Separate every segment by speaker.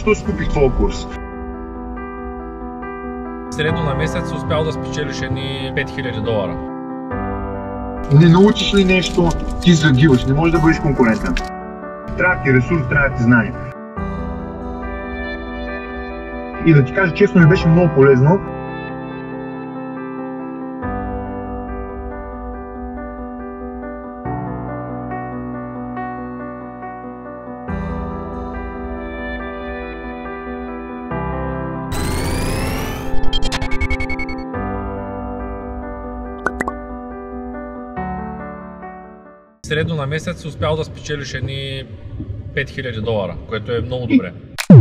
Speaker 1: защо си купих твой курс?
Speaker 2: Средно на месец успял да спечелиш едни $5000.
Speaker 1: Не научиш ли нещо, ти загиваш, не можеш да бъдеш конкурентен. Трябва ти ресурс, трябва ти знание. И да ти кажа честно, ми беше много полезно.
Speaker 2: Средно на месец успял да спечелиш едни $5000, което е много добре.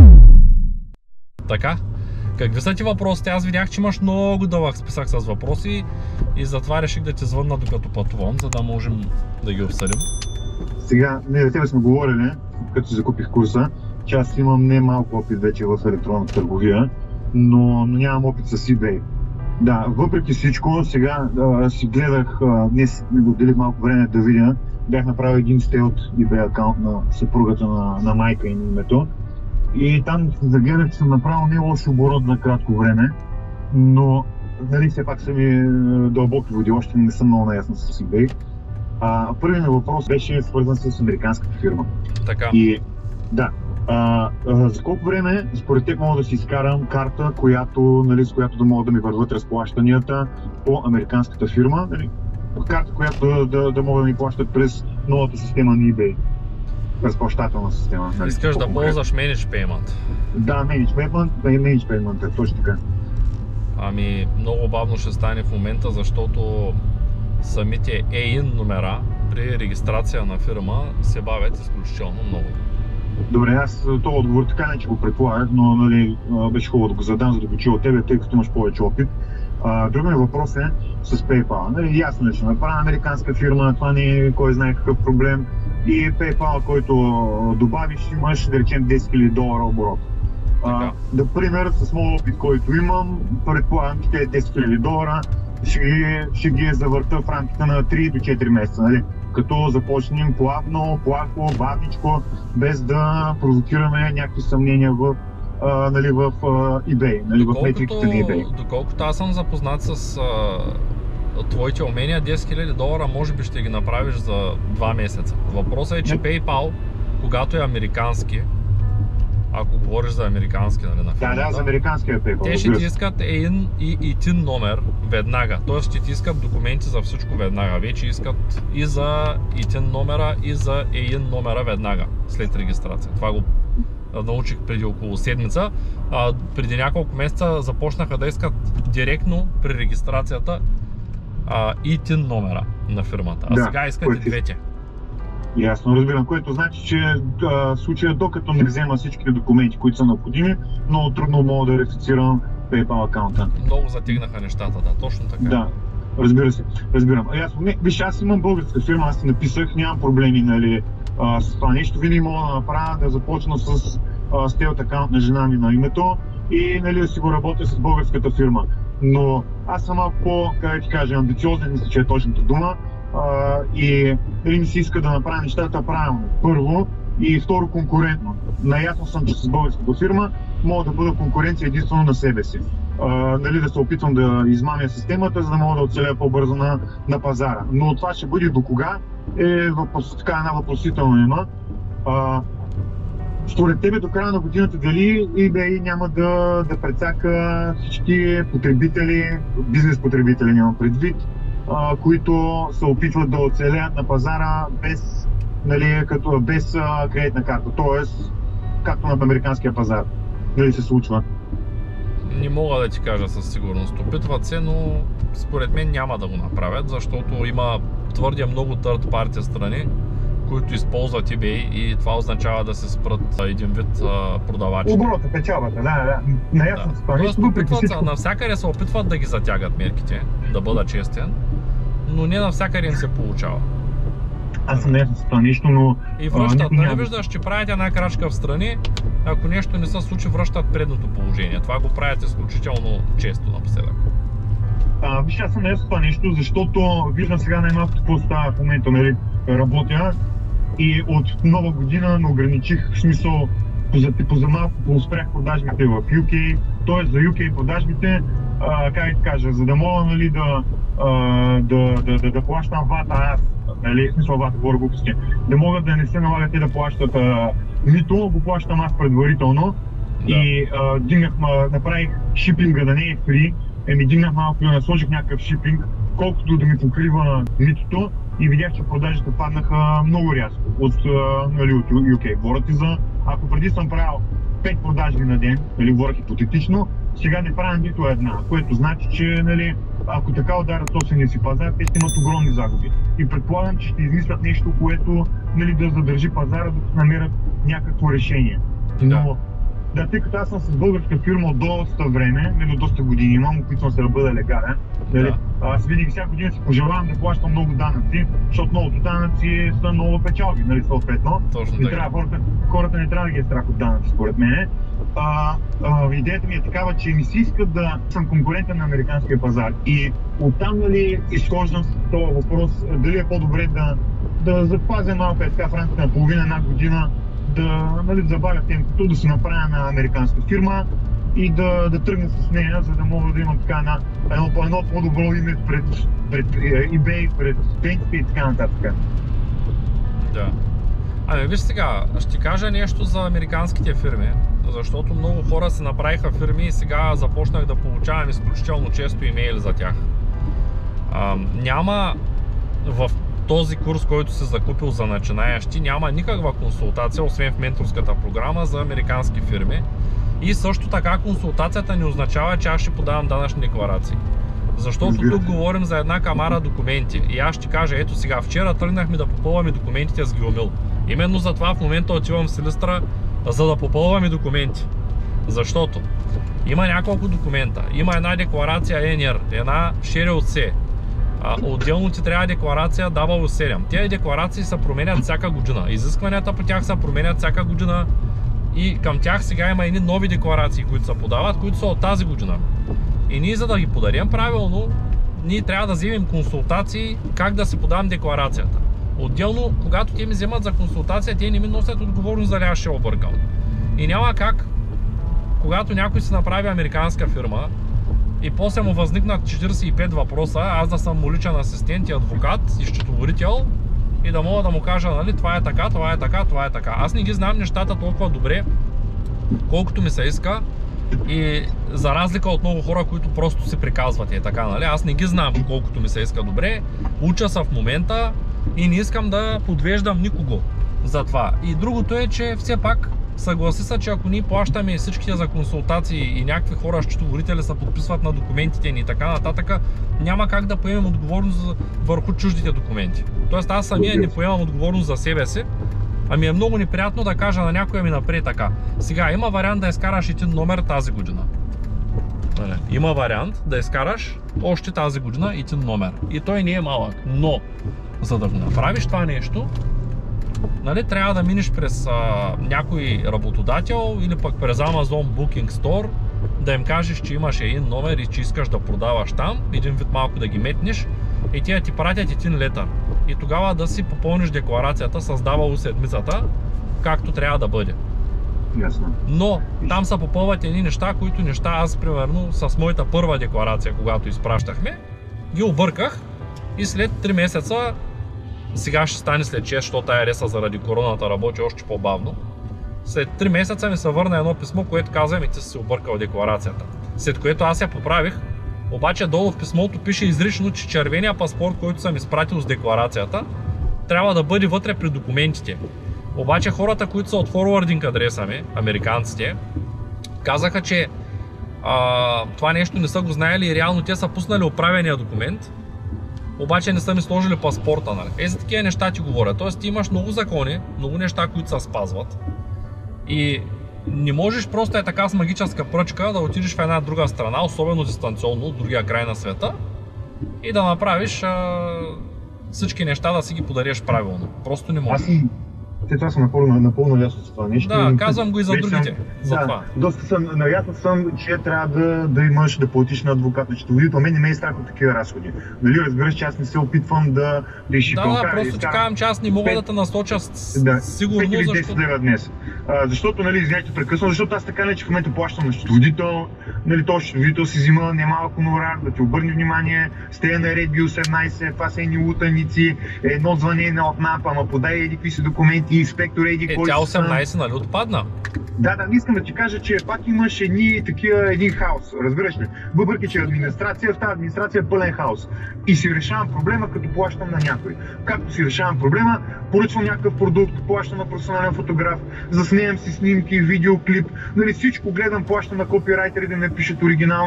Speaker 2: Така, какви са ти въпросите? Аз видях, че имаш много дълъг списък с въпроси и затова реших да ти звънна докато пътувам, за да можем да ги обсъдим.
Speaker 1: Сега, ние за тебе сме говорили, като си закупих курса, че аз имам не малко опит вече в електронната търговия, но нямам опит с eBay. Да, въпреки всичко, сега си гледах, днес ми отделих малко време да видя, бях направил един стейл от eBay акаунт на съпругата на майка и на името. И там загледах, че съм направил не лош оборот на кратко време, но нали, все пак са ми дълбоки води, още не съм много наясно с eBay. Първият ми въпрос беше свързан с американската фирма.
Speaker 2: Така.
Speaker 1: И да, за колко време според теб мога да си изкарам карта, нали, с която да могат да ми върват разплащанията по американската фирма, нали? Карта, която да могат да ми плащат през новата система на eBay. Разплащателна система. Нали?
Speaker 2: Искаш да ползваш Manage Payment?
Speaker 1: Да, Manage Payment е точно така.
Speaker 2: Ами, много бавно ще стане в момента, защото самите EIN номера при регистрация на фирма се бавят изключително много.
Speaker 1: Добре, аз този отговор така не че го предполагах, но нали, беше хубаво да го задам, за да го чуя от тебе, тъй като имаш повече опит. Другият въпрос е с PayPal. Нали, ясно е, че направя американска фирма, това не е кой знае какъв проблем. И PayPal, който добавиш, имаш да речем $10,000 оборот. Например, с моят опит, който имам, предполагам, че тези $10,000 ще ги завърта в рамките на 3 до 4 месеца. Нали? Като започнем плавно, плахо, бавничко, без да провокираме някакви съмнения в eBay, нали, в метриките на eBay.
Speaker 2: Доколкото аз съм запознат с твоите умения, $10,000 може би ще ги направиш за 2 месеца. Въпросът е, че PayPal, когато е американски, ако говориш за американски, нали, на фирмата,
Speaker 1: да, за американския PayPal.
Speaker 2: Те ще ти искат EIN и ITIN номер веднага. Тоест ще ти искат документи за всичко веднага. Вече искат и за ITIN номера, и за EIN номера веднага, след регистрация. Това го научих преди около седмица. Преди няколко месеца започнаха да искат директно при регистрацията ITIN номера на фирмата. Сега искат и двете.
Speaker 1: Ясно, разбирам, което значи, че в случая, докато не взема всички документи, които са необходими, много трудно мога да верифицирам PayPal акаунта.
Speaker 2: Много затигнаха нещата, да, точно така.
Speaker 1: Да, разбира се, разбирам. Виж, аз имам българска фирма, аз ти написах, нямам проблеми, нали, с това нещо. Винаги мога да направя, да започна с стейлт акаунт на жена ми на името и нали, да си го работя с българската фирма. Но аз съм малко амбициозен, мисля, че е точната дума. И ми се иска да направя нещата правилно. Първо и второ конкурентно. Наясно съм, че с българската фирма мога да бъда конкуренция единствено на себе си. Нали, да се опитвам да измамя системата, за да мога да оцеля по-бързо на пазара. Но това ще бъде до кога е една въпросителна има. Според тебе до края на годината дали eBay няма да прецака всички потребители, бизнес потребители нямам предвид, които се опитват да оцелят на пазара без, нали, без кредитна карта, т.е. както на американския пазар. Нали се случва?
Speaker 2: Не мога да ти кажа със сигурност. Опитват се, но според мен няма да го направят, защото има твърде много third party страни, които използват eBay и това означава да се спрат един вид продавачи.
Speaker 1: Оборота, печалбата, да. Наясно с това.
Speaker 2: Навсякъде се опитват да ги затягат мерките, да бъда честен, но не навсякъде им се получава.
Speaker 1: Аз съм наясно с това нещо, но...
Speaker 2: И връщат, нали виждаш, че правите една крачка в страни, ако нещо не се случи, връщат предното положение. Това го правят изключително често напоследък.
Speaker 1: Виж, аз съм наясно с това нещо, защото виждам сега най-малко какво става в момента, нали, работя и от нова година не ограничих, в смисъл за малко успях продажбите в UK, т.е. за UK продажбите, как да кажа, за да мога, нали, да плащам вата аз, нали, в смисъл вата, говоря глупости, да могат да не се налагат те да плащат мито, го плащам аз предварително. Да. И направих шипинга да не е фри, дигнах малко, сложих някакъв шипинг, колкото да ми покрива митото, и видях, че продажите паднаха много рязко от UK. Говоря ти за, ако преди съм правил 5 продажби на ден, нали, говоря хипотетично, сега не правя нито една, което значи, че, нали, ако така ударят собствения си пазар, те ще имат огромни загуби. И предполагам, че ще измислят нещо, което, нали, да задържи пазара, да намерят някакво решение. Но, да, тъй като аз съм с българска фирма от доста време, до доста години имам, опитвам се да бъда легален. Нали? Аз винаги всяка година си пожелавам да плащам много данъци, защото многото данъци са много печалби, нали, съответно. Хората не трябва да ги е страх от данъци, според мен. Идеята ми е такава, че ми се иска да съм конкурентен на американския пазар. И оттам, нали, изхождам с този въпрос, дали е по-добре да запазя малко така в рамките на половина-една година, да забавя темпото, да се направя на американска фирма и да тръгна с нея, за да мога да имам така едно по-добро име пред eBay, пред клиентите и така нататък.
Speaker 2: Да. Ами виж сега, ще ти кажа нещо за американските фирми, защото много хора се направиха фирми и сега започнах да получавам изключително често имейли за тях. Няма в този курс, който си закупил за начинаещи, няма никаква консултация, освен в менторската програма, за американски фирми. И също така консултацията не означава, че аз ще подавам данъчни декларации. Защото тук говорим за една камара документи. И аз ще кажа, ето сега, вчера тръгнахме да попълваме документите с Геомил. Именно за това в момента отивам в Силистра, за да попълваме документи. Защото има няколко документа. Има една декларация NR, една Share LC. Отделно ти трябва декларация W7. Тези декларации се променят всяка година. Изискванията по тях се променят всяка година. И към тях сега има едни нови декларации, които се подават, които са от тази година. И ние, за да ги подадем правилно, ние трябва да вземем консултации как да си подавам декларацията. Отделно, когато те ми вземат за консултация, те не ми носят отговорност дали аз ще объркам. И няма как, когато някой си направи американска фирма и после му възникнат 45 въпроса, аз да съм му личен асистент и адвокат и счетоводител, и да мога да му кажа, нали, това е така, това е така, това е така. Аз не ги знам нещата толкова добре, колкото ми се иска, и за разлика от много хора, които просто се приказват и така, нали, аз не ги знам колкото ми се иска добре, уча се в момента и не искам да подвеждам никого за това. И другото е, че все пак съгласи се, че ако ние плащаме всичките за консултации и някакви хора, счетоводители се подписват на документите ни и така нататък, няма как да поемем отговорност върху чуждите документи. Тоест аз самия не поемам отговорност за себе си, ами е много неприятно да кажа на някой ми напред така. Сега има вариант да изкараш един номер тази година. Има вариант да изкараш още тази година един номер. И той не е малък, но за да го направиш това нещо, нали, трябва да минеш през някой работодател или пък през Amazon Booking Store, да им кажеш, че имаш един номер и че искаш да продаваш там, един вид малко да ги метнеш, и тя ти пратят един летър. И тогава да си попълниш декларацията с седмицата, както трябва да бъде.
Speaker 1: Ясно.
Speaker 2: Но там се попълват едни неща, които аз примерно с моята първа декларация, когато изпращахме, ги обърках и след 3 месеца, сега ще стане след 6, защото АРС-а заради короната работи още по-бавно. След 3 месеца ми се върна едно писмо, което казва ми, ти си объркал декларацията. След което аз я поправих, обаче долу в писмото пише изрично, че червения паспорт, който съм изпратил с декларацията, трябва да бъде вътре при документите. Обаче хората, които са от форвардинг адреса ми, американците, казаха, че това нещо не са го знаели и реално те са пуснали оправения документ, обаче не са ми сложили паспорта, нали? За такива неща ти говоря. Тоест ти имаш много закони, много неща, които се спазват. И не можеш просто така с магическа пръчка да отидеш в една друга страна, особено дистанционно, от другия край на света, и да направиш всички неща да си ги подариш правилно. Просто не можеш.
Speaker 1: Това съм напълно ясно с това нещо.
Speaker 2: Да, казвам го и за другите.
Speaker 1: Да, доста съм наясно, че трябва да имаш да платиш на адвокат на счетоводител. Мен не ме е страх от такива разходи. Нали, разбираш, че аз не се опитвам да изшикалкая.
Speaker 2: Да, просто ти казвам, че аз не мога да те насоча сигурно,
Speaker 1: 5 или 10 лева днес. Защото, нали, извиняйте прекъсвам, защото аз така не, че в момента плащам на счетоводител, нали, този счетоводител си взима немалко хонорар, да ти обърне внимание, сте на Red 18, това са едни лутаници, едно звънение от НАП, ама подай еди какви си документи, инспектор еди кой.
Speaker 2: Тя 18, нали, отпадна?
Speaker 1: Да, не искам да ти кажа, че пак имаш един хаос, разбираш ли? Въпреки, че администрация, в тази администрация е пълен хаос. И си решавам проблема, като плащам на някой. Както си решавам проблема, поръчвам някакъв продукт, плащам на професионален фотограф, заснемам си снимки, видеоклип, нали, всичко гледам, плащам на копирайтери да напишат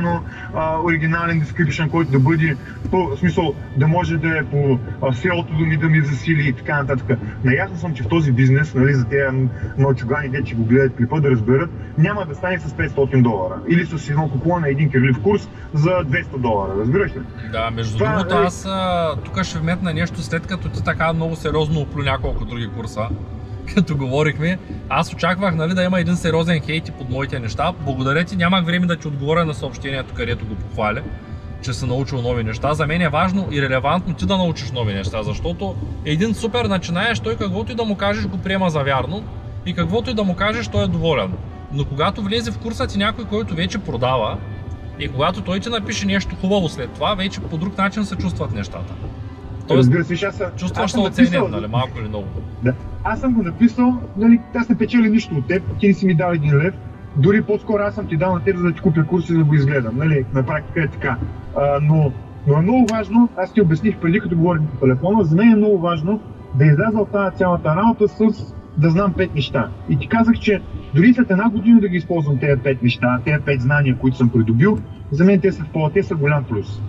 Speaker 1: оригинален description, който да бъде, в смисъл, да може да е по селото да ми засили и така нататък. Наясно съм, че в този бизнес, нали, за тези мълчугани, де, че го гледат клипа, да разберат, няма да стане с $500 или с едно купуване на един кирлив курс за $200, разбираш ли?
Speaker 2: Да, между другото, аз тук ще вметна нещо, след като ти така много сериозно оплю няколко други курса, като говорихме, аз очаквах, нали, да има един сериозен хейт под моите неща. Благодаря ти, нямах време да ти отговоря на съобщението, където го похваля, че си научил нови неща. За мен е важно и релевантно ти да научиш нови неща, защото един супер начинаеш, той каквото и да му кажеш го приема за вярно и каквото и да му кажеш, той е доволен. Но когато влезе в курса ти някой, който вече продава и когато той ти напише нещо хубаво след това, вече по друг начин се чувстват нещата. Тоест, чувстваш се оценен, нали, малко или много.
Speaker 1: Да. Аз съм го написал, нали, аз не печеля нищо от теб, ти не си ми дал $1 лев, дори по-скоро аз съм ти дал на теб, за да ти купя курс и да го изгледам, нали, на практика е така. Но е много важно, аз ти обясних преди като говорих по телефона, за мен е много важно да изляза от тази цялата работа с да знам 5 неща. И ти казах, че дори след една година да ги използвам тези 5 неща, тези 5 знания, които съм придобил, за мен те са голям плюс.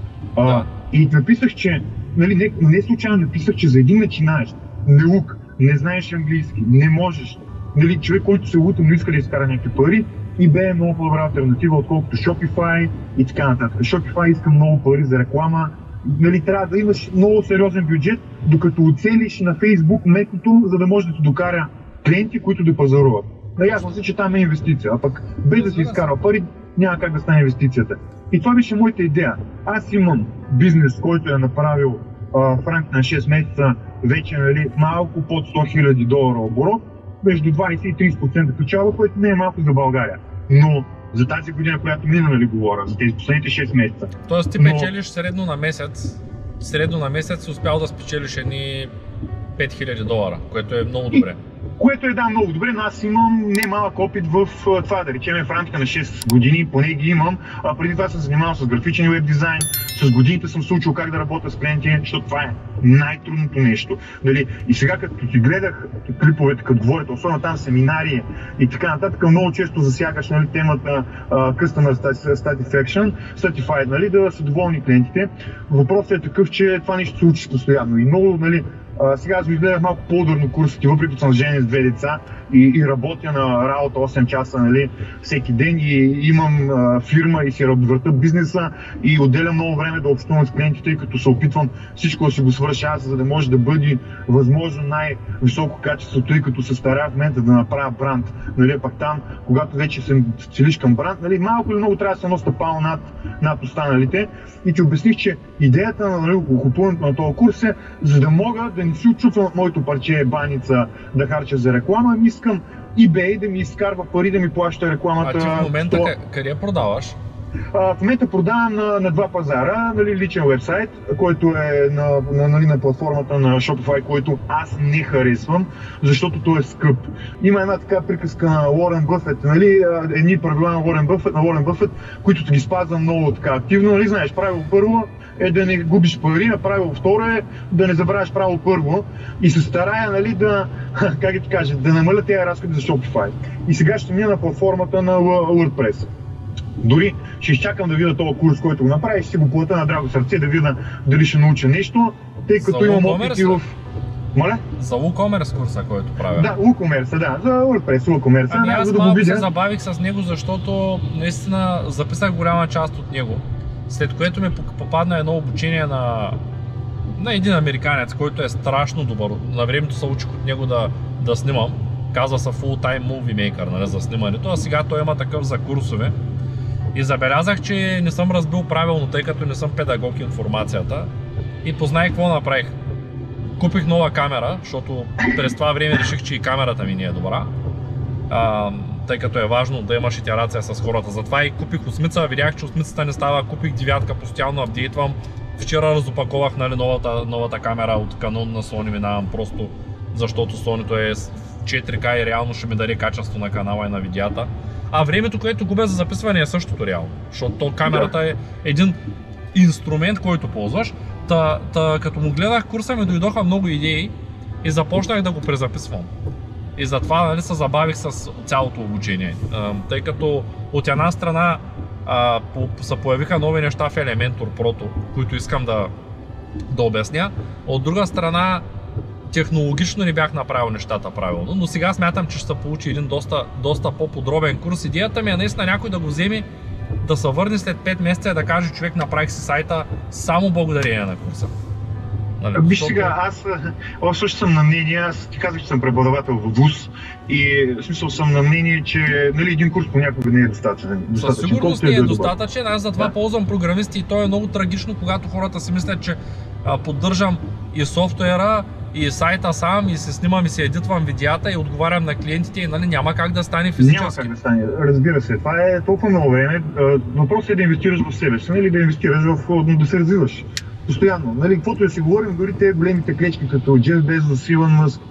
Speaker 1: И написах, че, нали, не случайно написах, че за един начинаещ, неук, не знаеш английски, не можеш, нали, човек, който се лута, но иска да изкара някакви пари, eBay е много по-добра алтернатива, отколкото Shopify и така нататък. Shopify иска много пари за реклама, нали, трябва да имаш много сериозен бюджет, докато оцелиш на Facebook метото, за да може да ти докара клиенти, които да пазаруват. Наясно си, че там е инвестиция, а пък без да си изкарал пари, няма как да стане инвестицията. И това беше моята идея. Аз имам бизнес, който е направил в рамките на 6 месеца вече, нали, малко под $100,000 оборот, между 20 и 30% печалба, което не е малко за България. Но за тази година, която мина, нали, говоря, за тези последните 6 месеца.
Speaker 2: Тоест ти печелиш средно на месец успял да спечелиш едни $5,000, което е много добре.
Speaker 1: Което е, да, много добре, но аз имам немалък опит в това, да речем, в рамките на 6 години, поне ги имам. Преди това съм занимавал с графичен веб дизайн, с годините съм се учил как да работя с клиенти, защото това е най-трудното нещо. Дали? И сега, като ти гледах клиповете, като говорите, особено там семинари и така нататък, много често засягаш, нали, темата Customer Satisfaction, Certified, нали, да са доволни клиентите. Въпросът е такъв, че това нещо се учиш постоянно и много, нали, сега аз ви гледах малко по-ударно курсите, въпреки че съм женен с 2 деца и работя на работа 8 часа, нали, всеки ден и имам фирма и си върта бизнеса и отделям много време да общувам с клиентите, тъй като се опитвам всичко да си го свърша аз, за да може да бъде възможно най-високо качество, тъй като се старая в момента да направя бранд. Нали, пак там, когато вече се целиш към бранд, нали, малко или много трябва да се едно стъпало над останалите. И ти обясних, че идеята на, нали, купуването на този курс е, за да мога да не си отчупвам от моето парче баница да харча за реклама, ами искам eBay да ми изкарва пари да ми плаща рекламата.
Speaker 2: А ти в момента къде продаваш?
Speaker 1: В момента продавам на 2 пазара, нали, личен вебсайт, който е на платформата на Shopify, който аз не харесвам, защото той е скъп. Има една така приказка на Уорен Бъфет, нали, едни правила на Уорен Бъфет, които ги спазвам много така активно, нали, знаеш, правило първо е да не губиш пари, а правило второ е да не забравяш правило първо и се старая, нали, да намаля тези разходи за Shopify. И сега ще мина на платформата на WordPress. Дори ще изчакам да видя този курс, който го направи, ще си го платя на драго сърце, да видя дали ще науча нещо, тъй като имам опит и в... Моля?
Speaker 2: За WooCommerce курса, който правя.
Speaker 1: Да, WooCommerce, да, за WordPress, WooCommerce.
Speaker 2: Ами аз малко се забавих с него, защото наистина записах голяма част от него, след което ми попадна едно обучение на един американец, който е страшно добър. На времето се учих от него да снимам. Казва се Full Time Movie Maker, нали, за снимането, а сега той има такъв за курсове. И забелязах, че не съм разбил правилно, тъй като не съм педагог информацията. И познай какво направих. Купих нова камера, защото през това време реших, че и камерата ми не е добра. Тъй като е важно да имаш итерация с хората. Затова и купих осмица, видях, че осмицата не става, купих девятка, постоянно апдейтвам. Вчера разопаковах, нали, новата камера от Canon на Sony, минавам просто защото Sony-то е 4K и реално ще ми даде качество на канала и на видеята. А времето, което губя за записване е същото реално, защото камерата е един инструмент, който ползваш. Като му гледах курса, ми дойдоха много идеи и започнах да го презаписвам. И затова, нали, се забавих с цялото обучение, тъй като от една страна се появиха нови неща в Elementor Pro, които искам да обясня. От друга страна, технологично не бях направил нещата правилно, но сега смятам, че ще се получи един доста по-подробен курс. Идеята ми е наистина някой да го вземе, да се върне след 5 месеца и да каже: човек, направих си сайта само благодарение на курса. Нали,
Speaker 1: виж сега, аз също съм на мнение, аз ти казах, че съм преподавател в ВУЗ и в смисъл съм на мнение, че, нали, един курс понякога не е достатъчен.
Speaker 2: Със сигурност не е достатъчен, аз затова ползвам програмисти и то е много трагично, когато хората си мислят, че поддържам и софтуера, и сайта сам, и се снимам, и се едитвам видеята, и отговарям на клиентите, и, нали, няма как да стане физически.
Speaker 1: Няма как да стане, разбира се. Това е толкова много време. Въпросът е да инвестираш в себе си, или да инвестираш да се развиваш постоянно. Нали, каквото да си говорим, дори те големите клечки, като Джеф Безос, Илон Мъск,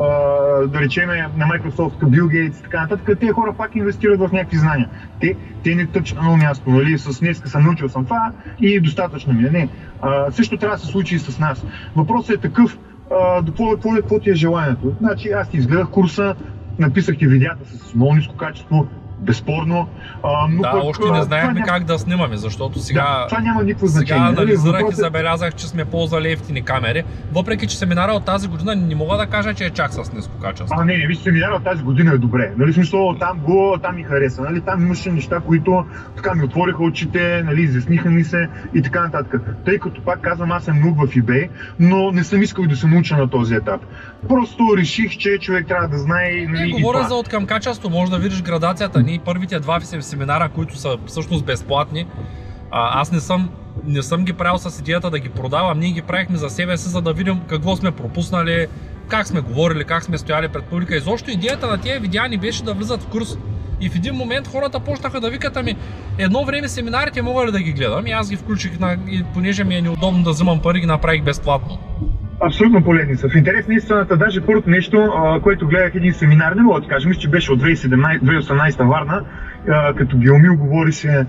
Speaker 1: да речем на Microsoft, Бил Гейтс и така нататък, тези хора пак инвестират в някакви знания. Те не тъпчат на място, нали, с днеска съм научил съм това и достатъчно ми е. Не. Също трябва да се случи и с нас. Въпросът е такъв, какво ти е желанието. Значи аз ти изгледах курса, написах ти видеята с много ниско качество, безспорно. Но
Speaker 2: да, още не знаехме как да снимаме, защото сега,
Speaker 1: това няма никакво значение.
Speaker 2: Сега анализирах и забелязах, че сме ползвали ефтини камери, въпреки че семинара от тази година не мога да кажа, че е чак с ниско качество.
Speaker 1: Не, виж, семинара от тази година е добре. Нали, смисъл, там ми хареса. Нали, там имаше неща, които така ми отвориха очите, нали, изясниха ми се и така нататък. Тъй като, пак казвам, аз съм нуб в eBay, но не съм искал да се науча на този етап. Просто реших, че човек трябва да знае. Нали,
Speaker 2: говоря за откъм качество, може да видиш градацията. Ние първите 2 семинара, които са всъщност безплатни, аз не съм ги правил с идеята да ги продавам, ние ги правихме за себе си, за да видим какво сме пропуснали, как сме говорили, как сме стояли пред публика. Изобщо идеята на тези видеа ни беше да влизат в курс. И в един момент хората почнаха да викат: ами едно време семинарите мога ли да ги гледам? И аз ги включих, и понеже ми е неудобно да взимам пари, ги направих безплатно.
Speaker 1: Абсолютно полезни са. В интерес на истината, даже първото нещо, което гледах един семинар, не мога да ти кажа, мисля, че беше от 2018 Варна, като Геомил говорише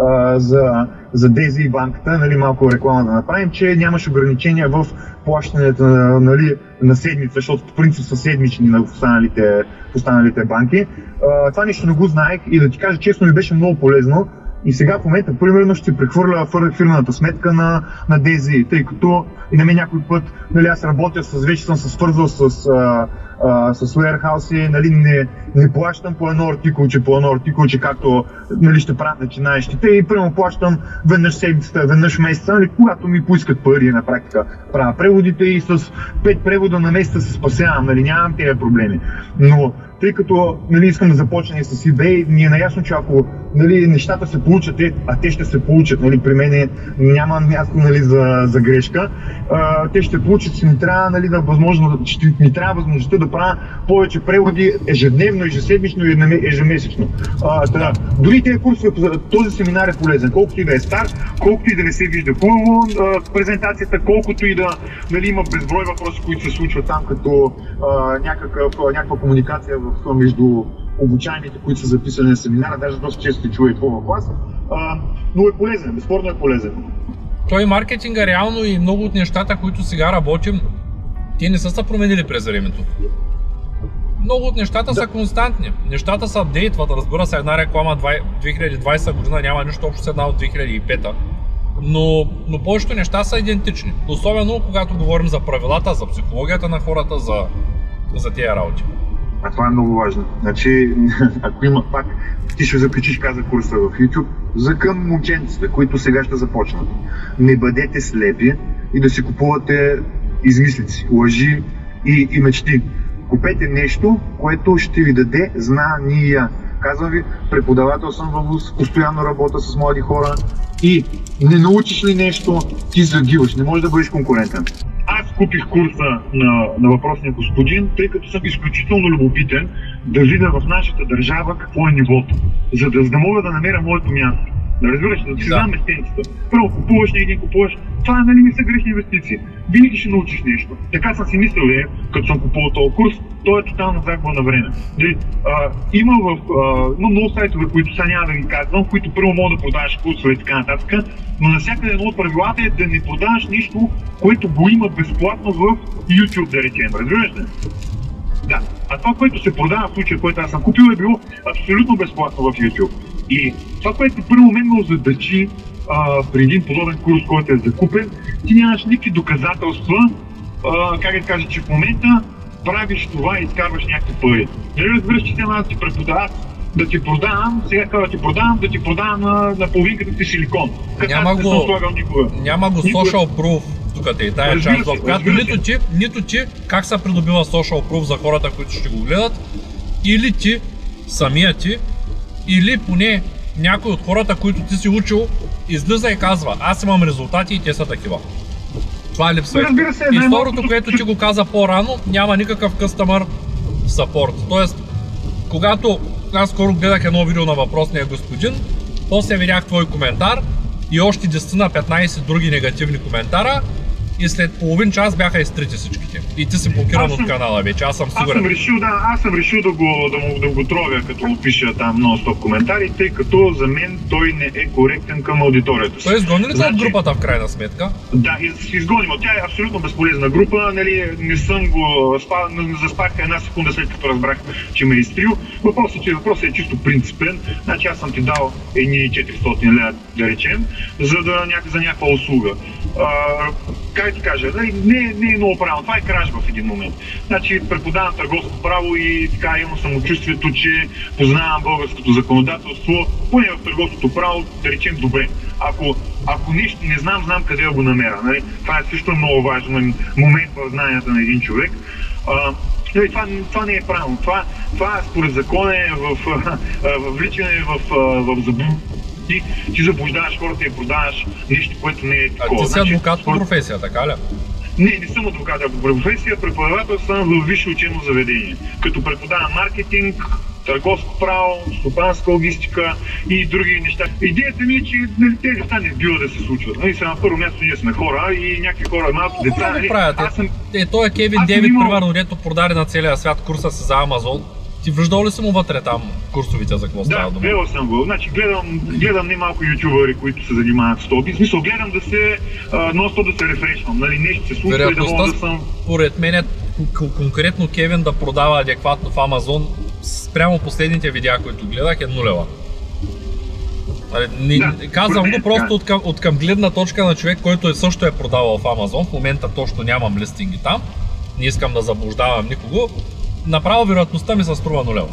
Speaker 1: за Дези и банката, нали, малко реклама да направим, че нямаш ограничения в плащането, нали, на седмица, защото по принцип са седмични на останалите банки. Това нещо не го знаех и да ти кажа честно, ми беше много полезно. И сега в момента, примерно, ще прехвърля фирмената сметка на Дези, тъй като и на мен някой път, нали, аз работя вече съм се свързвал с warehouse, нали, не плащам по едно артикулче, както, нали, ще правят начинаещите, и примерно плащам веднъж седмицата, веднъж месеца, нали, когато ми поискат пари на практика. Правя преводите и с 5 превода на месеца се спасявам, нали, нямам тези проблеми. Но тъй като, нали, искам да започна и с eBay, ни е наясно, че ако, нали, нещата се получат, а те ще се получат, нали, при мен няма място, нали, за грешка, те ще получат, си ми трябва, нали, ми трябва възможността да правя повече преводи ежедневно, ежеседмично и ежемесечно. Дори тези курсове, този семинар е полезен, колкото и да е стар, колкото и да не се вижда хубаво презентацията, колкото и да, нали, има безброй въпроси, които се случват там, като някаква комуникация между обучаемите, които са записани на семинара, даже доста често се чува и това в клас, но е полезен, безспорно е полезен.
Speaker 2: Той маркетинга реално и много от нещата, които сега работим, те не са се променили през времето. Много от нещата са константни. Нещата се апдейтват, разбира се, една реклама 2020 година няма нищо общо с една от 2005, но повечето неща са идентични. Особено когато говорим за правилата, за психологията на хората, за тези работи.
Speaker 1: А това е много важно. Значи, ако има пак, ти ще закачиш, каза курса в YouTube, за към момченците, които сега ще започнат. Не бъдете слепи и да си купувате измислици, лъжи и мечти. Купете нещо, което ще ви даде знания. Казвам ви, преподавател съм в ВУЗ, постоянно работя с млади хора и не научиш ли нещо, ти загиваш, не можеш да бъдеш конкурентен. Аз купих курса на въпросния господин, тъй като съм изключително любопитен да видя в нашата държава какво е нивото, за да мога да намеря моето място. Да разбираш, да си знам местенцата. Първо купуваш, не един купуваш, това нали не са грешни инвестиции. Винаги ще научиш нещо. Така съм си мислил, като съм купувал този курс, той е тотална загуба на време. Има много сайтове, които сега няма да ги казвам, в които първо мога да продаваш курсове и така нататък, но навсякъде едно от правилата е да не продаваш нищо, което го има безплатно в YouTube, да речем. Разбираш ли? Да. А това, което се продава в случая, който аз съм купил, е било абсолютно безплатно в YouTube. И това, което първо мен ме озадачи при един подобен курс, който е закупен, ти нямаш никакви доказателства, как да кажа, че в момента правиш това и изкарваш някакви пари. Нали разбираш, че трябва да ти преподават, да ти продавам, сега да ти продавам на половинката ти силикон.
Speaker 2: Няма го social proof, тук е тая част, в която нито ти как се придобива social proof за хората, които ще го гледат, или ти, самия ти, или поне някой от хората, които ти си учил, излиза и казва, аз имам резултати и те са такива. Това липсва. И второто, което ти го каза по-рано, няма никакъв customer support. Тоест, когато аз скоро гледах едно видео на въпросния господин, после видях твой коментар и още 10-15 други негативни коментара, и след половин час бяха изтрити всичките. И ти си блокиран от канала вече, аз съм сигурен.
Speaker 1: Аз съм решил да го тровя, като му пиша там нон-стоп коментари, тъй като за мен той не е коректен към аудиторията.
Speaker 2: Той изгони ли от групата в крайна сметка?
Speaker 1: Да, изгоним. Тя е абсолютно безполезна група, нали, не съм го заспах една секунда след като разбрах, че ме е изтрил. Въпросът е чисто принципен. Значи аз съм ти дал едни 400 лева, да речем, за някаква услуга. Как ти кажа, не е много правилно, това е кражба в един момент. Значи преподавам търговско право и така имам самочувствието, че познавам българското законодателство, поне в търговското право, да речем добре. Ако нещо не знам къде да го намеря. Нали? Това е също много важен момент в знанията на един човек. Това не е правилно. Това според закона е вличане в заблуда. Ти заблуждаваш хората и продаваш нещо, което не е такова.
Speaker 2: А ти си адвокат по професия, така ли?
Speaker 1: Не съм адвокат по професия, преподавател съм в висше учебно заведение. Като преподавам маркетинг, търговско право, стопанска логистика и други неща. Идеята ми е, че тези неща не бива да се случват. На първо място ние сме хора и някакви хора, малки деца.
Speaker 2: Той е Кевин Дейвид, примерно, дето продаде на целия свят курса си за Амазон. Ти виждал ли си му вътре там курсовите за какво става дума?
Speaker 1: Да, гледал съм го. Значи гледам немалко ютубъри, които се занимават с това. В смисъл, гледам да се да се рефрешвам. Нали, нещо се случва и да мога да съм...
Speaker 2: Според мен конкретно Кевин да продава адекватно в Амазон, спрямо последните видеа, които гледах, е нулева. Казвам го просто от към гледна точка на човек, който също е продавал в Амазон. В момента точно нямам листинги там. Не искам да заблуждавам никого. Направо вероятността ми се струва нулева.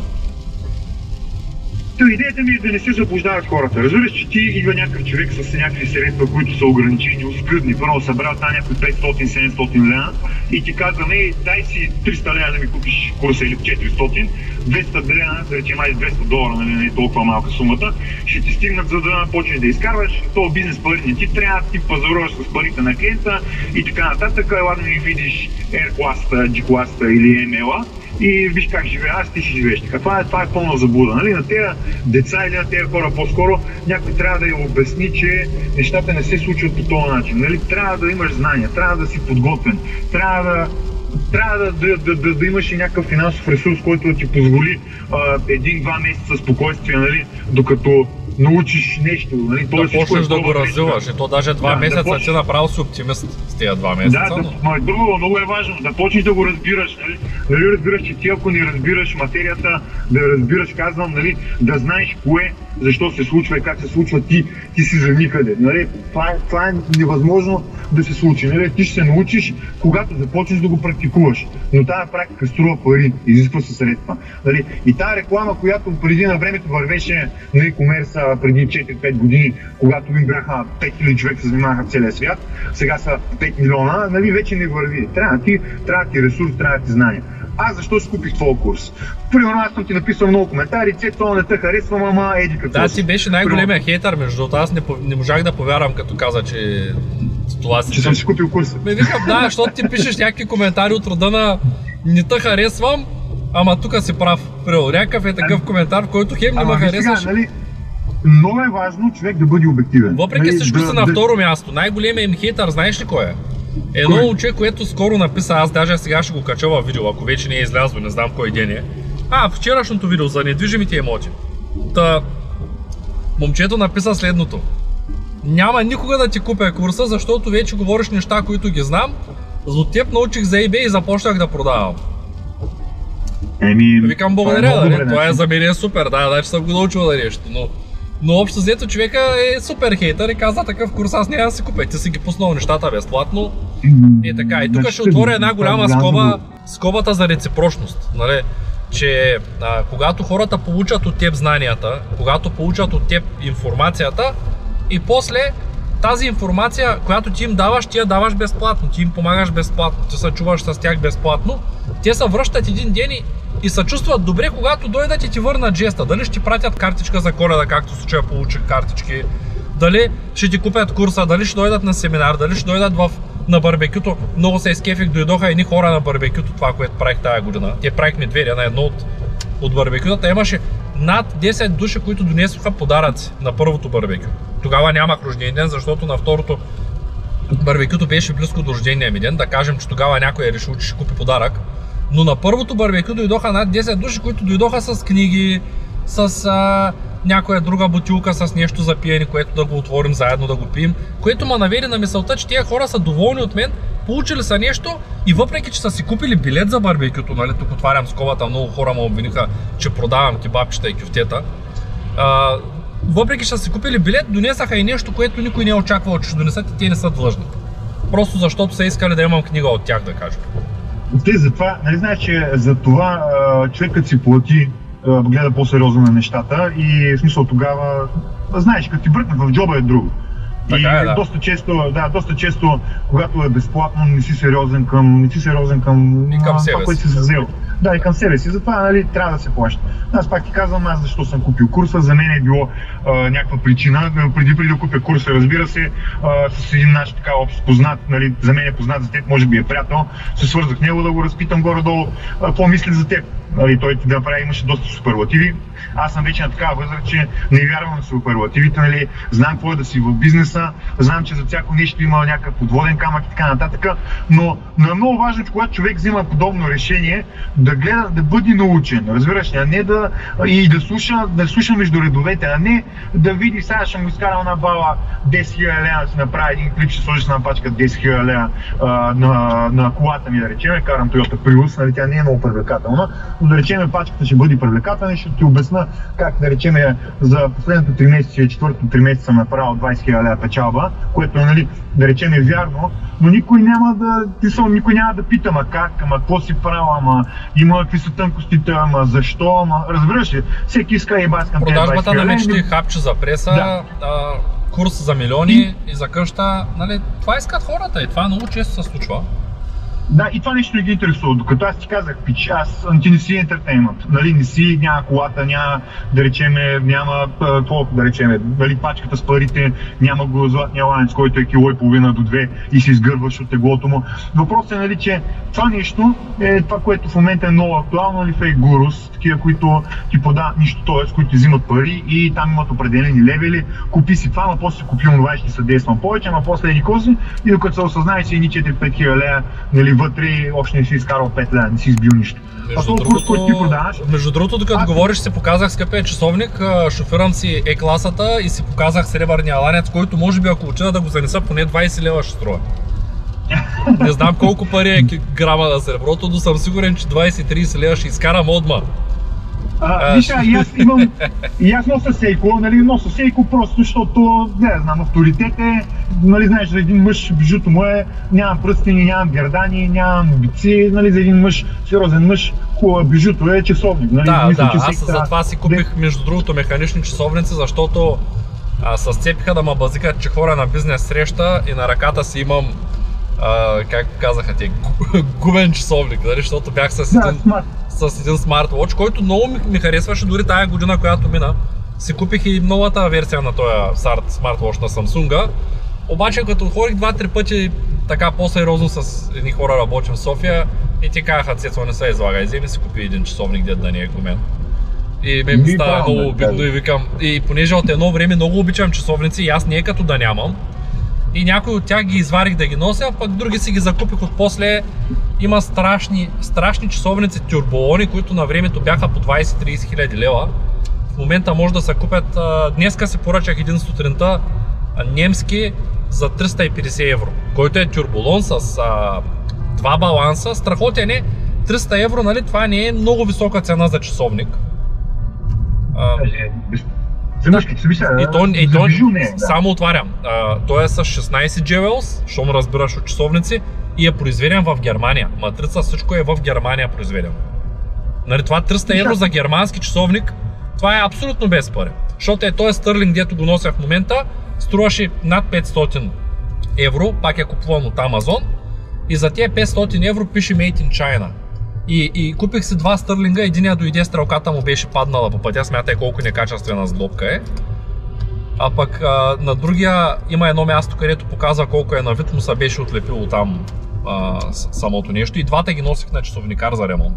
Speaker 1: Идеята ми е да не се заблуждават хората. Разбираш, че ти идва някакъв човек с някакви средства, които са ограничени, оскъдни. Първо събрал тази някакви 500-700 лева и ти казва, дай си 300 лева да ми купиш курса или 400, 200 лева, да речем $200, нали, не е толкова малка сумата, ще ти стигнат, за да почнеш да изкарваш. Това бизнес пари не ти трябва, ти пазаруваш с парите на клиента и така нататък. Ела да ми видиш R-класата, G-класата или ML-а. И виж как живее, ти си живееш така. Това е пълна заблуда. Нали? На тези деца или на тези хора по-скоро някой трябва да им обясни, че нещата не се случват по този начин. Нали? Трябва да имаш знания, трябва да си подготвен, трябва да имаш и някакъв финансов ресурс, който да ти позволи 1-2 месеца спокойствие, нали? Докато научиш нещо. Нали?
Speaker 2: Да почнеш да го развиваш и то даже 2 месеца ти направо си оптимист с тези 2 месеца.
Speaker 1: Друго много е важно, да почнеш да го разбираш. Нали разбираш, че ти ако не разбираш материята, да разбираш, казвам, нали, да знаеш кое защо се случва и как се случва, ти си за никъде. Нали? Това е невъзможно да се случи. Нали? Ти ще се научиш, когато започнеш да го практикуваш. Но тази практика струва пари, изисква се средства. Нали? И тази реклама, която преди на времето вървеше на e-commerce преди 4-5 години, когато им бяха 5000 човека се занимаваха в целия свят, сега са 5 милиона, нали? Вече не върви. Трябва ти ресурс, трябва да ти знания. Аз защо си купих твой курс? Примерно аз съм ти написал много коментари, това не те харесвам, ама еди какво.
Speaker 2: Да, ти беше най-големия хейтър, между другото. Аз не можах да повярвам, като каза, че това си...
Speaker 1: Че съм си купил курса.
Speaker 2: Викам, да, защото ти пишеш някакви коментари от рода на не те харесвам, ама тук си прав. Някакъв е такъв коментар, в който хем не ме харесваш.
Speaker 1: Сега, нали, много е важно човек да бъде обективен.
Speaker 2: Въпреки всичко са на второ място. Най-големият им хейтър, знаеш ли кой е? Едно момче, което скоро написа, аз даже сега ще го кача във видео, ако вече не е излязло, не знам кой ден е. Вчерашното видео за недвижимите имоти. Момчето написа следното. Няма никога да ти купя курса, защото вече говориш неща, които ги знам. От теб научих за eBay и започнах да продавам. Викам благодаря, това е за мен е супер, че съм го научил да нещо, но общо взето човека е супер хейтър и каза такъв курс аз няма да си купя, ти си ги пуснал нещата безплатно и така. И тук ще отворя една голяма скобата за реципрочност, нали? Че когато хората получат от теб знанията, когато получат от теб информацията и после тази информация, която ти им даваш, ти я даваш безплатно, ти им помагаш безплатно, ти се чуваш с тях безплатно, те се връщат един ден и се чувстват добре, когато дойдат и ти върнат жеста. Дали ще ти пратят картичка за Коледа, както в случая получих картички, дали ще ти купят курса, дали ще дойдат на семинар, дали ще дойдат на барбекюто. Много се изкефих, дойдоха едни хора на барбекюто, това, което правих тая година. Те правих медведя на едно от барбекютата. Имаше над 10 души, които донесоха подаръци на първото барбекю. Тогава нямах рожден ден, защото на второто барбекюто беше близко до рождения ми ден. Да кажем, че тогава някой е решил, че ще купи подарък. Но на първото барбекю дойдоха над 10 души, които дойдоха с книги, с някоя друга бутилка с нещо за пиене, което да го отворим заедно да го пием, което ме наведе на мисълта, че тези хора са доволни от мен, получили са нещо и въпреки, че са си купили билет за барбекюто, нали, тук отварям скобата, много хора ме обвиниха, че продавам кебабчета и кюфтета, въпреки, че са си купили билет, донесаха и нещо, което никой не е очаквал, че ще донесат и те не са длъжни. Просто защото са искали да имам книга от тях, да кажа.
Speaker 1: Те затова, нали знаеш, че за това човекът си плати, гледа по-сериозно на нещата и в смисъл тогава, знаеш, като ти бръкнат в джоба е друго.
Speaker 2: Така
Speaker 1: и
Speaker 2: е, да.
Speaker 1: Доста често, когато е безплатно, не си сериозен към
Speaker 2: това,
Speaker 1: което си взел. Да, и към себе си. Затова, нали, трябва да се плаща. Аз пак ти казвам, аз защо съм купил курса. За мен е било някаква причина. Преди да купя курса, разбира се, с един наш така общ познат, нали, за мен е познат, за теб може би е приятел, се свързах с него да го разпитам горе-долу какво мисли за теб. Нали, той ти да направи, имаше доста суперлативи. Аз съм вече на такава възраст, че не вярвам на суперлативите, нали, знам какво е да си в бизнеса, знам, че за всяко нещо има някакъв подводен камък и така нататък, но е много важно, че когато човек взима подобно решение, да гледа, да бъде научен, разбираш ли, а не да слуша между редовете, а не да види, сега ще му изкарал на бала 10 000 лева, да си направи един клип, ще сложиш на пачка 10 000 лева на колата ми, да речем, карам Toyota Prius, нали, тя не е много привлекателна, но да речем пачката ще бъде привлекателна и ще ти обясна как, да речем, за последното 3 месеца, четвъртото 3 месеца съм направил 20 000 лева печалба, което е, нали, да речем, е вярно, но никой няма да пита, ама как, ама какво си правил, ама има какви са тънкостите, ама защо, ама разбираш ли, всеки иска и баскам.
Speaker 2: Продажбата на мечти, хапче за преса, да. Курс за милиони и за къща, нали, това искат хората и това много често се случва.
Speaker 1: Да, и това нещо не ги интересува, докато аз ти казах, пич, ти не си ентертеймент, нали, не си, няма колата, няма, да речеме, няма, да речеме, нали, пачката с парите, няма го златния ланец, който е кило и половина до 2 и се изгърбваш от теглото му. Въпросът е, нали, че това нещо е това, което в момента е много актуално, нали, фейк гурус, такива, които ти подават нищо, т.е. които ти взимат пари и там имат определени левели, купи си това, но после си купи онова и ще се действам повече, ама после еди кози и докато се осъзнаеш си едни 4-5 хиляди лева, нали, вътре още не си изкарал 5 лева, не си избил нищо.
Speaker 2: Между другото, докато говориш, си показах скъпия часовник, шофирам си Е-класата и си показах сребърния ланец, който може би ако отида да го занеса поне 20 лева ще струва. Не знам колко пари е грама на среброто, но съм сигурен, че 20-30 лева ще изкарам отма.
Speaker 1: Виж, и аз нося сейко, нали, нося сейко просто, защото, не знам, авторитет е, нали, знаеш, за един мъж бижуто му е, нямам пръстени, нямам гердани, нямам обици, нали, за един мъж, сериозен мъж, хубава бижуто е часовник, нали,
Speaker 2: Да,
Speaker 1: мисля,
Speaker 2: да,
Speaker 1: че
Speaker 2: аз затова си купих, между другото, механични часовници, защото се сцепиха да ме базикат, че хора на бизнес среща и на ръката си имам, как казаха те, гумен часовник, нали, защото бях с един смарт-уотч, който много ми харесваше, дори тая година, която мина, си купих и новата версия на този смарт-уотч на Samsung. Обаче като ходих 2-3 пъти така по-сериозно с едни хора, работим в София, и те казаха: Цецо, не се излагай, вземи си купи един часовник, дед да не е гумен. И ми става много обидно и викам, и понеже от едно време много обичам часовници и аз не е като да нямам, и някои от тях ги изварих да ги нося, пък други си ги закупих от после. Има страшни часовници турболони, които на времето бяха по 20-30 хиляди лева. В момента може да се купят, днеска си поръчах един сутринта немски за 350 евро, който е турболон с два баланса, страхотен е. 300 евро, нали, това не е много висока цена за часовник. Само отварям. Той е с 16 Jewels, щом разбираш от часовници, и е произведен в Германия. Матрица, всичко е в Германия произведено. Нали, това 300 евро за германски часовник, това е абсолютно без пари. Защото е този стърлинг, дето го нося в момента, струваше над 500 евро, пак е купуван от Amazon, и за тия 500 евро пише Made in China. И купих си два стърлинга, единия дойде, стрелката му беше паднала по пътя, смятай колко некачествена сглобка е. А пък на другия има едно място, където показва колко е на вид, му се беше отлепило там самото нещо, и двата ги носих на часовникар за ремонт.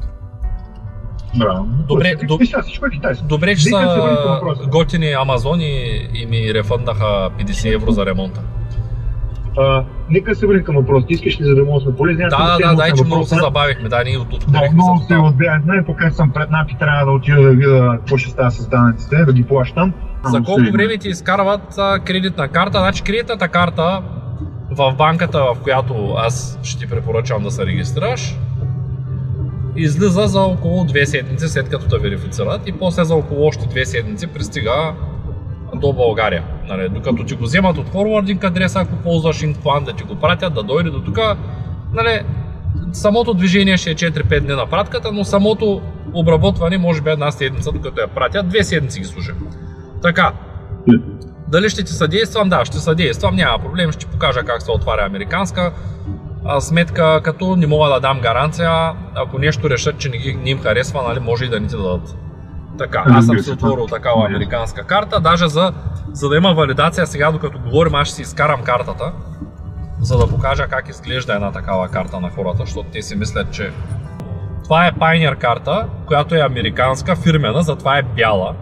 Speaker 2: Добре, че са готини Амазон и ми рефъндаха 50 евро за ремонта.
Speaker 1: Нека се върнем към въпроса. Искаш ли, за да мога сме полезни?
Speaker 2: Да, че много се забавихме, ние
Speaker 1: открихме. Много се отбягахме, пока съм пред НАП и трябва да отида да видя какво ще става с данъците, да ги плащам.
Speaker 2: За колко време ти изкарват кредитна карта? Значи кредитната карта в банката, в която аз ще ти препоръчам да се регистрираш, излиза за около 2 седмици след като те верифицират, и после за около още 2 седмици пристига до България. Нали, докато ти го вземат от форвардинг адреса, ако ползваш Инкплан, да ти го пратят, да дойде до тук. Нали, самото движение ще е 4-5 дни на пратката, но самото обработване може би една седмица, докато я пратят, 2 седмици ги служим. Така, дали ще ти съдействам? Да, ще съдействам, няма проблем, ще ти покажа как се отваря американска сметка, като не мога да дам гаранция, ако нещо решат, че не им харесва, нали, може и да не ти дадат. Така, аз съм си отворил такава американска карта, даже за да има валидация сега, докато говорим, аз ще си изкарам картата, за да покажа как изглежда една такава карта на хората, защото те си мислят, че това е Pioneer карта, която е американска, фирмена, затова е бяла.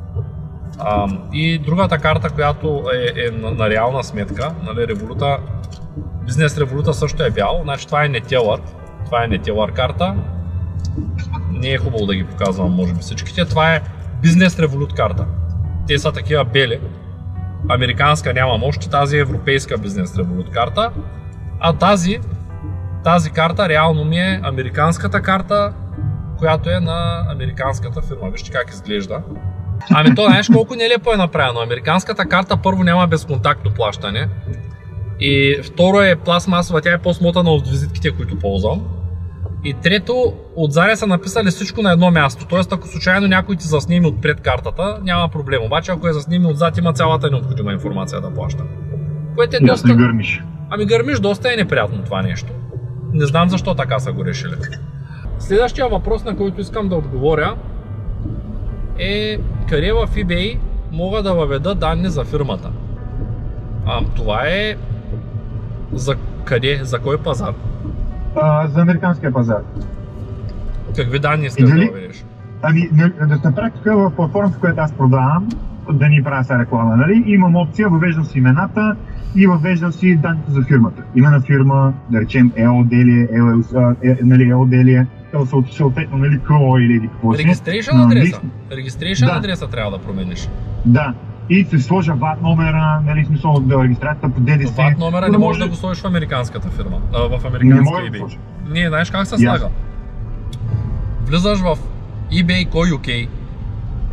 Speaker 2: И другата карта, която е на реална сметка, нали, Revolut, Бизнес Revolut също е бял, значи това е Netteller, това е Netteller карта. Не е хубаво да ги показвам, може би всичките. Това е Бизнес Revolut карта. Те са такива бели. Американска нямам още, тази е европейска Бизнес Revolut карта. А тази карта реално ми е американската карта, която е на американската фирма. Вижте как изглежда. Ами то, знаеш колко нелепо е направено. Американската карта първо няма безконтактно плащане. И второ е пластмасова, тя е по-смотана от визитките, които ползвам. И трето, отзаде са написали всичко на едно място, т.е. ако случайно някой ти засними отпред картата, няма проблем, обаче ако я засними отзад, има цялата необходима информация да плаща. Което е доста...
Speaker 1: гърмиш.
Speaker 2: Ами гърмиш, доста е неприятно това нещо. Не знам защо така са го решили. Следващия въпрос, на който искам да отговоря, е къде в eBay мога да въведа данни за фирмата. Това е за къде, за кой пазар?
Speaker 1: За американския пазар.
Speaker 2: Какви данни искаш да въведеш?
Speaker 1: Ами, на практика в платформата, в която аз продавам, да ни правя сега реклама, нали? Имам опция, въвеждам си имената и въвеждам си данните за фирмата. Име на фирма, да речем EOD ли, EOD ли, съответно, нали, КО или какво си.
Speaker 2: Регистрейшън адреса трябва да промениш.
Speaker 1: Да. И се сложа VAT номера, нали, смисъл да регистрацията по ДДС.
Speaker 2: VAT номера не можеш да го сложиш в американската фирма, в американска eBay. Не, знаеш как се слага? Влизаш в eBay.co.uk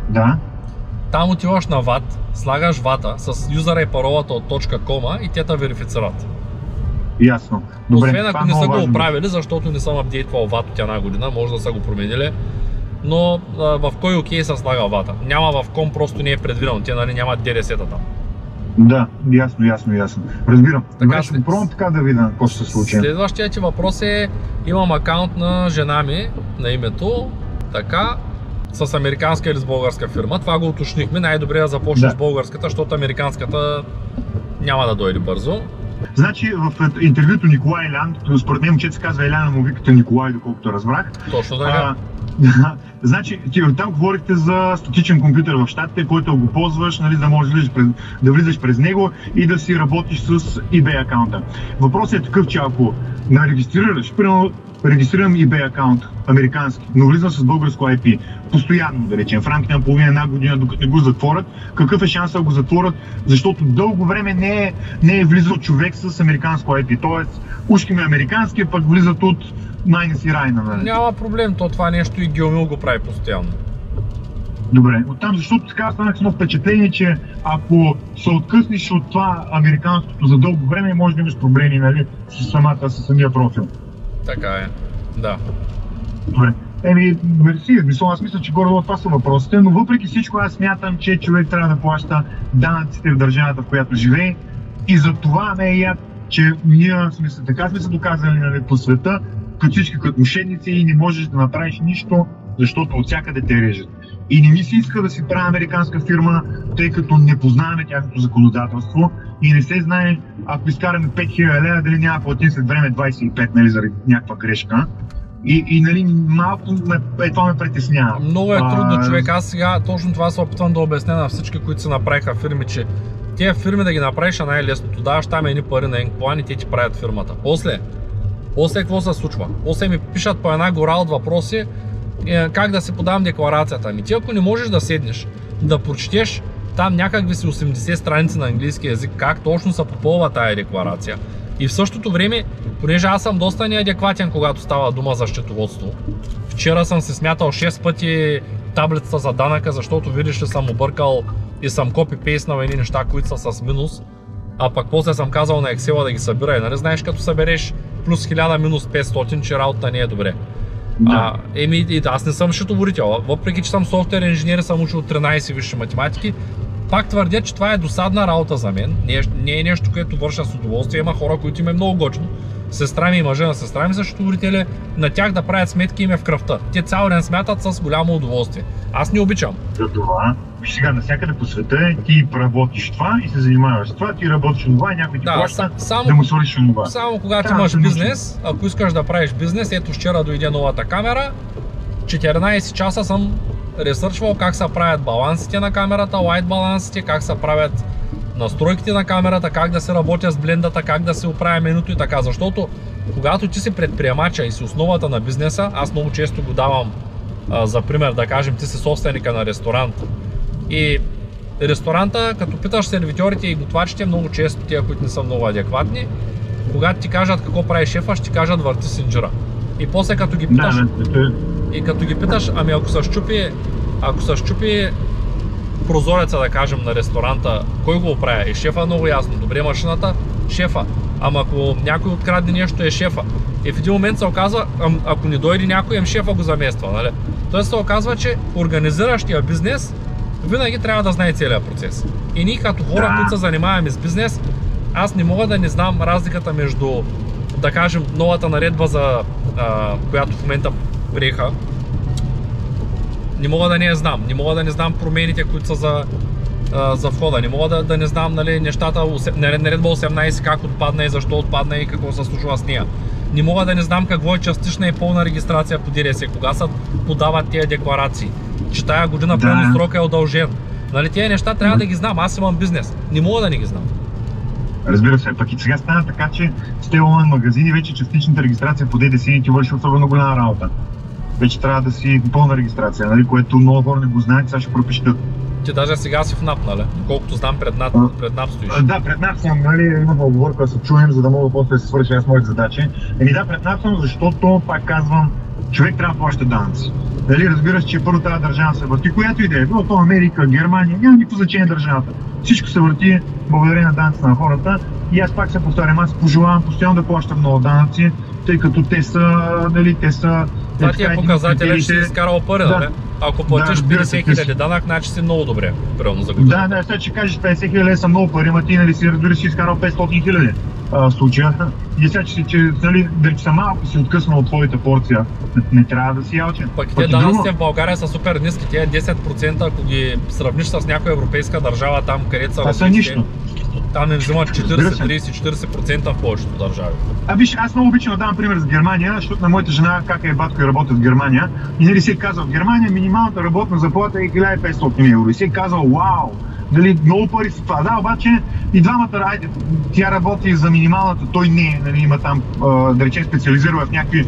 Speaker 1: Да.
Speaker 2: Там отиваш на VAT, слагаш VAT-а с юзера и паролата от .com и те те верифицират.
Speaker 1: Ясно. Добре,
Speaker 2: освен ако не са го оправили, защото не съм апдейтвал VAT от една година, може да са го променили, но в кой окей се слага VAT-а. Няма в ком, просто не е предвидено, те нали нямат ДДС-та там.
Speaker 1: Да, ясно. Разбирам. Така, ще пробвам така да видя какво ще се случи.
Speaker 2: Следващия ти въпрос е, имам акаунт на жена ми, на името, така, с американска или с българска фирма. Това го уточнихме, най-добре да започнеш с българската, защото американската няма да дойде бързо.
Speaker 1: Значи в интервюто Николай Елян, според мен момчето се казва Еляна, му викате Николай, доколкото разбрах.
Speaker 2: Точно така.
Speaker 1: Значи, там говорихте за статичен компютър в щатите, който го ползваш, нали, да можеш да влизаш през него и да си работиш с eBay акаунта. Въпросът е такъв, че ако регистрираш, примерно регистрирам eBay акаунт, американски, но влизам с българско IP, постоянно, да речем, в рамките на половина-една година, докато не го затворят, какъв е шансът да го затворят, защото дълго време не е влизал човек с американско IP, т.е. ушки ми американски, пък влизат от майна си райна. Нали?
Speaker 2: Няма проблем, това нещо и Геомил го прави постоянно.
Speaker 1: Добре, оттам, защото така станах с едно впечатление, че ако се откъснеш от това американското за дълго време, може да имаш проблеми, нали, с самия профил.
Speaker 2: Така е, да.
Speaker 1: Добре. Мерси, аз мисля, че горе това са въпросите, но въпреки всичко аз смятам, че човек трябва да плаща данъците в държавата, в която живее, и за това не е яд, че ние сме се доказали, нали, по света, като всички като мошенници, и не можеш да направиш нищо, защото от всякъде те режат. И не ми се иска да си правя американска фирма, тъй като не познаваме тяхното законодателство и не се знае, ако изкараме 5000 лева, дали няма платим след време 25, нали, заради някаква грешка. И нали, малко това ме притеснява.
Speaker 2: Много е трудно, човек. Аз сега точно това се опитвам да обясня на всички, които се направиха фирми, че тези фирми да ги направиш е най-лесното. Даваш там едни пари на един план и те ти правят фирмата. После какво се случва? После ми пишат по една гора от въпроси как да си подавам декларацията. Ами ти ако не можеш да седнеш, да прочетеш там някакви си 80 страници на английски език, как точно се попълва тая декларация. И в същото време, понеже аз съм доста неадекватен, когато става дума за счетоводство. Вчера съм се смятал 6 пъти таблицата за данъка, защото видиш ли съм объркал и съм копи-пейснал едни неща, които са с минус. А пък после съм казал на Excel да ги събира. И нали знаеш, като събереш плюс 1000 минус 500, че работата не е добре.
Speaker 1: Да.
Speaker 2: Аз не съм счетоводител, въпреки че съм софтуер инженер, съм учил 13 висши математики. Пак твърдя, че това е досадна работа за мен. Не е нещо, което върша с удоволствие. Има хора, които им е много гочно. Сестра ми и мъжа на сестра ми са счетоводители, на тях да правят сметки им е в кръвта. Те цял ден смятат с голямо удоволствие. Аз не обичам.
Speaker 1: За това, сега навсякъде по света ти работиш това и се занимаваш с това, ти работиш това и някой ти плаща да му свършиш това.
Speaker 2: Само когато имаш бизнес, ако искаш да правиш бизнес, ето вчера дойде новата камера, 14 часа съм ресърчвал как се правят балансите на камерата, лайт балансите, как се правят настройките на камерата, как да се работя с блендата, как да се оправя менюто и така, защото когато ти си предприемача и си основата на бизнеса, аз много често го давам за пример, да кажем, ти си собственика на ресторант и ресторанта, като питаш сервитьорите и готвачите, много често тия, които не са много адекватни, когато ти кажат какво прави шефа, ще ти кажат върти синджира. И после като ги питаш, ами ако се щупи прозореца, да кажем, на ресторанта, кой го оправя? И шефа много ясно. Добре, машината, шефа. Ама ако някой открадне нещо, е шефа. И в един момент се оказва, ако не дойде някой, шефа го замества, нали? Тоест се оказва, че организиращия бизнес винаги трябва да знае целият процес. И ние като хора, които се занимаваме с бизнес, аз не мога да не знам разликата между, да кажем, новата наредба, която в момента приеха. Не мога да не я знам. Не мога да не знам промените, които са за входа. Не мога да не знам, нали, нещата, наредба 18, как отпадна и защо отпадна и какво се случва с нея. Не мога да не знам какво е частична и пълна регистрация по ДДС, кога се подават тези декларации, че тая година пълно срока е удължен. Нали, тези неща трябва да ги знам. Аз имам бизнес. Не мога да не ги знам.
Speaker 1: Разбира се, пък и сега стана така, че с тези онлайн магазини вече частичната регистрация по ДДС не ти върши особено голяма работа. Вече трябва да си пълна регистрация, нали, което много хора не го знаят, сега ще пропишат.
Speaker 2: Ти даже сега си в НАП, нали? Колкото знам, пред НАП стоиш.
Speaker 1: Да, пред НАП съм, нали, има оговорка да се чуем, за да мога после да се свърша аз моите задачи. Да, пред НАП съм, защото, пак казвам, човек трябва да плаща данъци. Дали разбираш, че първо тази държава се върти, която и да е, било то Америка, Германия, няма никакво значение държавата. Всичко се върти благодарение на данъците на хората и аз пак се повтарям, аз пожелавам постоянно да плащам много данъци, тъй като те са, нали, те са...
Speaker 2: Това ти е показателя, че си изкарал пари, да. Ако платиш 50 000 данък, значи си много добре, примерно за година.
Speaker 1: Да, сега ще кажеш 50 000 са много пари, ама ти, нали, дори си изкарал 500 000 случая. И сега, че нали, дали са малко си откъснал от твоята порция, не трябва да си ялчен.
Speaker 2: Пък те данъците в България са супер ниски, те 10%, ако ги сравниш с някоя европейска държава, там където са развитите, там не взимат 40-40% в повечето държави.
Speaker 1: Виж, аз много обичам да давам пример с Германия, защото на моята жена, как е батко и работи в Германия, и нали си казал, в Германия минималната работна заплата е 1500 евро. И си казал, вау, дали много пари са това. Да, обаче и двамата, айде, тя работи за минималната, той не, нали, има там, да речем, специализира в някакви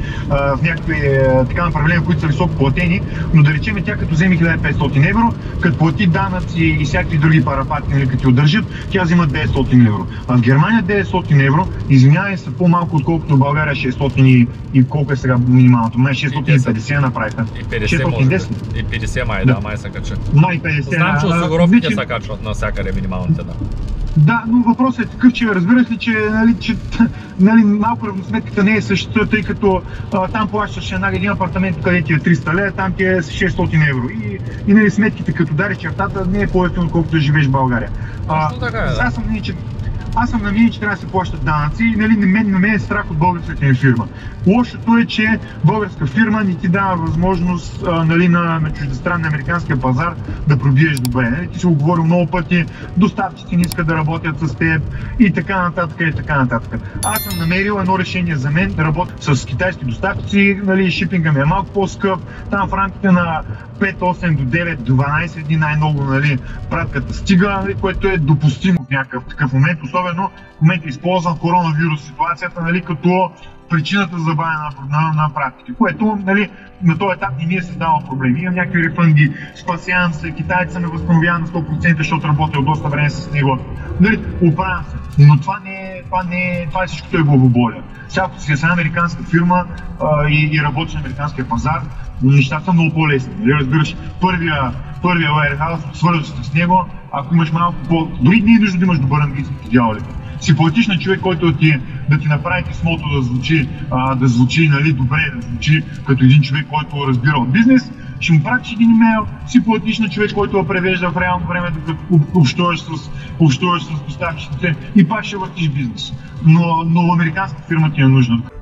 Speaker 1: така направления, които са високо платени, но да речем, тя като вземе 1500 евро, като плати данъци и всякакви други парапати, нали, като удържат, тя взима 900 евро. А в Германия 900 евро, извинявай, са по-малко отколкото в България 600 и колко е сега минималното? Май 650 направиха.
Speaker 2: И 50 може би. И 50 май, да, май се кача.
Speaker 1: Май 50.
Speaker 2: Знам, че осигуровките се качват навсякъде минималните, да.
Speaker 1: Да, но въпросът е такъв, че разбираш ли, нали, малко равносметката не е същата, тъй като там плащаш един апартамент, където е 300 лева, там ти е 600 евро. И нали, сметките, като дариш чертата, не е по-ефтино, колкото да живееш в България.
Speaker 2: Така е, да.
Speaker 1: Аз съм на мнение, че трябва да се плащат данъци и нали, на мен е страх от българската ми фирма. Лошото е, че българска фирма не ти дава възможност нали, на чуждестранния американския пазар да пробиеш добре. Нали? Ти си го говорил много пъти, доставчици не искат да работят с теб и така нататък и така нататък. Аз съм намерил едно решение за мен да работя с китайски доставчици, нали, шипинга ми е малко по-скъп, там в рамките на 5, 8 до 9, до 12 дни най-много, нали, пратката стига, нали, което е допустимо в някакъв такъв момент, особено в момента използвам коронавирус ситуацията, нали, като причината за забавяне на практики, което нали, на този етап не ми е създавал проблеми. Имам някакви рефънди, спасявам се, китайца ме възстановява на 100%, защото работя от доста време с него. Нали, оправям се. Но това е всичкото е главоболие. Сега, ако си една американска фирма и работиш на американския пазар, нещата са много по-лесни. Разбираш, първия warehouse, свързваш с него, ако имаш малко дори не е нужно да имаш добър английски, дяволите. Си платиш на човек, който да ти направи писмото да звучи нали, добре, да звучи като един човек, който разбира от бизнес, ще му пратиш един имейл, си платиш на човек, който го превежда в реално време, да общуваш с доставчиците и пак ще въртиш бизнес. Но американска фирма ти е нужна.